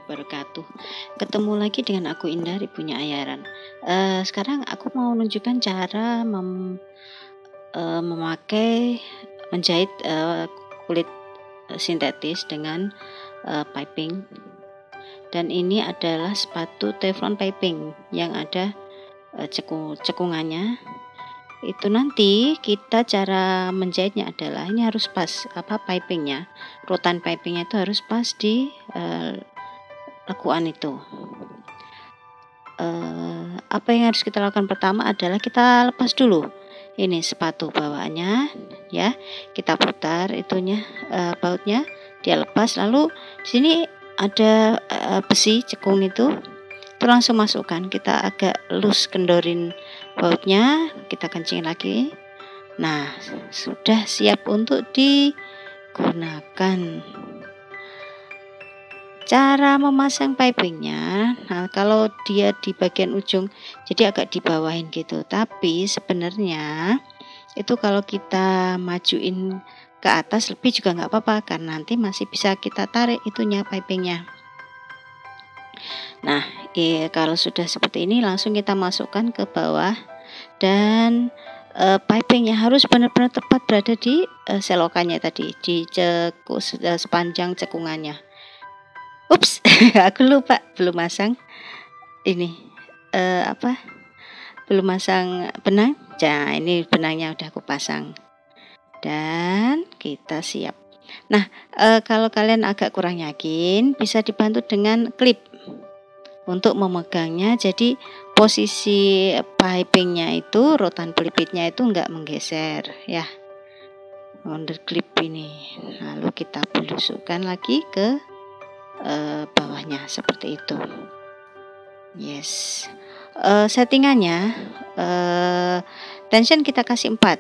wabarakatuh. Ketemu lagi dengan aku Indah, ibunya Ayaran. Sekarang aku mau menunjukkan cara memakai menjahit kulit sintetis dengan piping. Dan ini adalah sepatu Teflon piping yang ada cekungannya. Itu nanti kita cara menjahitnya adalah ini harus pas pipingnya, rotan pipingnya itu harus pas di lekuan itu. Apa yang harus kita lakukan pertama adalah kita lepas dulu ini sepatu bawaannya ya, kita putar itunya bautnya, dia lepas, lalu di sini ada besi cekung itu langsung masukkan, kita agak lus kendorin bautnya, kita kencing lagi. Nah, sudah siap untuk digunakan. Cara memasang pipingnya, nah kalau dia di bagian ujung jadi agak dibawahin gitu, tapi sebenarnya itu kalau kita majuin ke atas lebih juga nggak apa-apa, karena nanti masih bisa kita tarik itunya pipingnya. Nah, kalau sudah seperti ini langsung kita masukkan ke bawah, dan pipingnya harus benar-benar tepat berada di selokannya tadi, di sepanjang cekungannya. Ups, aku lupa belum masang ini belum masang benang. Nah, ini benangnya udah aku pasang dan kita siap. Nah, kalau kalian agak kurang yakin, bisa dibantu dengan klip untuk memegangnya, jadi posisi pipingnya itu, rotan pelipitnya itu enggak menggeser ya, under clip ini. Lalu kita belusukkan lagi ke bawahnya seperti itu. Yes. Settingannya tension kita kasih 4.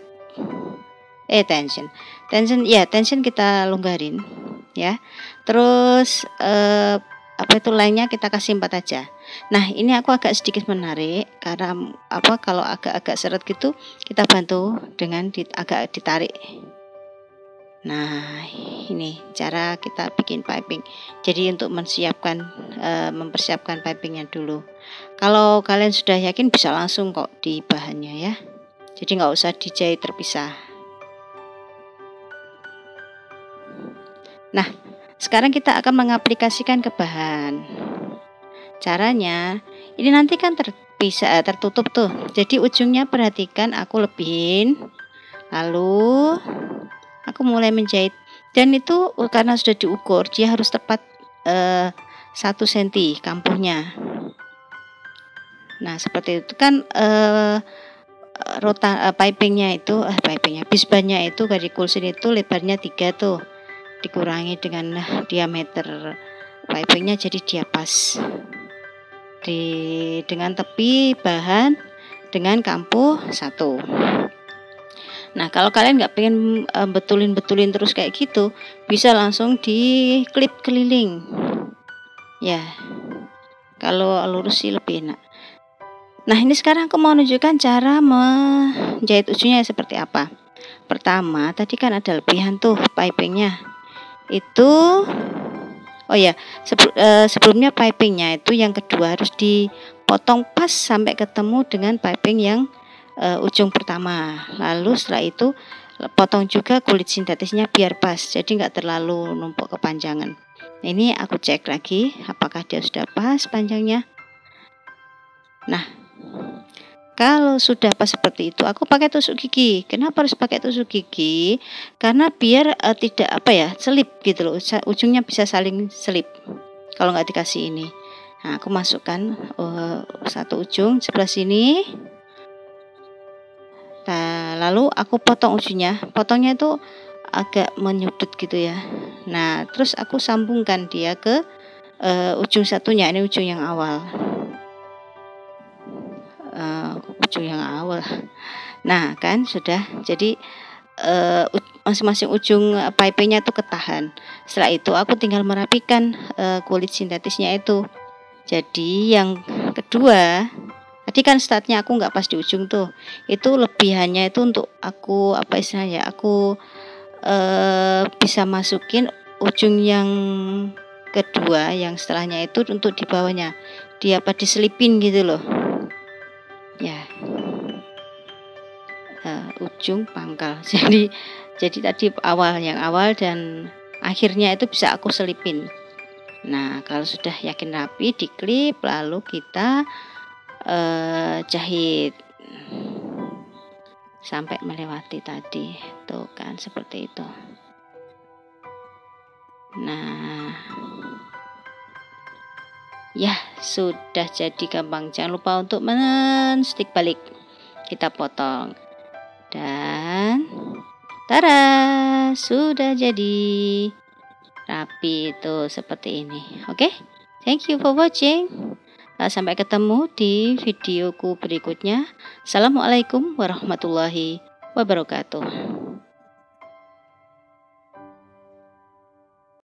Tension kita longgarin ya. Terus line-nya kita kasih 4 aja. Nah, ini aku agak sedikit menarik karena kalau agak-agak seret gitu, kita bantu dengan agak ditarik. Nah, ini cara kita bikin piping. Jadi untuk mempersiapkan pipingnya dulu. Kalau kalian sudah yakin bisa langsung kok di bahannya ya. Jadi nggak usah dijahit terpisah. Nah, sekarang kita akan mengaplikasikan ke bahan. Caranya, ini nanti kan tertutup tuh. Jadi ujungnya perhatikan aku lebihin. Lalu aku mulai menjahit. Dan itu karena sudah diukur, dia harus tepat 1 cm kampuhnya. Nah, seperti itu kan pipingnya itu bisbannya itu dari kulsin itu lebarnya 3 tuh. Dikurangi dengan diameter pipingnya, jadi dia pas dengan tepi bahan dengan kampuh 1. Nah, kalau kalian nggak pengen betulin terus kayak gitu, bisa langsung di klip keliling ya, kalau lurus sih lebih enak. Nah, ini sekarang aku mau menunjukkan cara menjahit ujungnya seperti apa. Pertama, tadi kan ada lebihan tuh pipingnya itu. Oh ya, sebelumnya pipingnya itu yang kedua harus dipotong pas sampai ketemu dengan piping yang ujung pertama. Lalu setelah itu potong juga kulit sintetisnya biar pas, jadi nggak terlalu numpuk kepanjangan. Ini aku cek lagi apakah dia sudah pas panjangnya. Nah, kalau sudah pas seperti itu, aku pakai tusuk gigi. Kenapa harus pakai tusuk gigi? Karena biar tidak selip gitu loh. Ujungnya bisa saling selip kalau nggak dikasih ini. Nah, aku masukkan satu ujung sebelah sini. Nah, lalu aku potong ujungnya. Potongnya itu agak menyudut gitu ya. Nah, terus aku sambungkan dia ke ujung satunya. Ini ujung yang awal. Nah, kan sudah. Jadi masing-masing ujung pipingnya itu ketahan. Setelah itu aku tinggal merapikan kulit sintetisnya itu. Jadi yang kedua, tadi kan startnya aku nggak pas di ujung tuh. Itu lebihannya itu untuk aku aku bisa masukin ujung yang kedua yang setelahnya itu untuk di bawahnya diselipin gitu loh ya, ujung pangkal. Jadi tadi yang awal dan akhirnya itu bisa aku selipin. Nah, kalau sudah yakin rapi, diklip, lalu kita jahit sampai melewati tadi, tuh kan seperti itu. Nah, ya sudah jadi gampang. Jangan lupa untuk menstik balik, kita potong dan tada, sudah jadi rapi itu seperti ini. Oke, thank you for watching. Sampai ketemu di videoku berikutnya. Assalamualaikum warahmatullahi wabarakatuh.